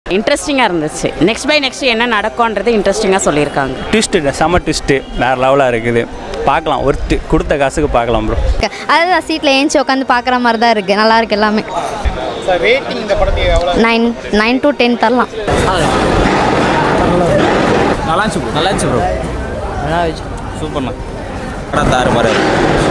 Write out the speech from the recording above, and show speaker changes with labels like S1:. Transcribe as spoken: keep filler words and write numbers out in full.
S1: இன்ட்ரெஸ்டிங்காக இருந்துச்சு. Next by next என்ன நடக்கும்ன்றது இன்ட்ரெஸ்டிங்காக சொல்லியிருக்காங்க.
S2: ட்விஸ்ட்டு செம்ம ட்விஸ்ட்டு வேறு லெவலாக இருக்குது. பார்க்கலாம், ஒருத்து கொடுத்த காசுக்கு பார்க்கலாம் ப்ரோ.
S3: அதுதான் சீட்டில் ஏஞ்சி உட்காந்து பார்க்குற மாதிரி தான் இருக்குது. நல்லா இருக்குது எல்லாமே. நைன் நைன் டு டென் தரலாம்.
S4: நல்லா இருந்துச்சு ப்ரோ. நல்லா இருந்துச்சு ப்ரோ. நல்லா இருந்துச்சு. சூப்பர்ண்ணா. தாறு மாதிரி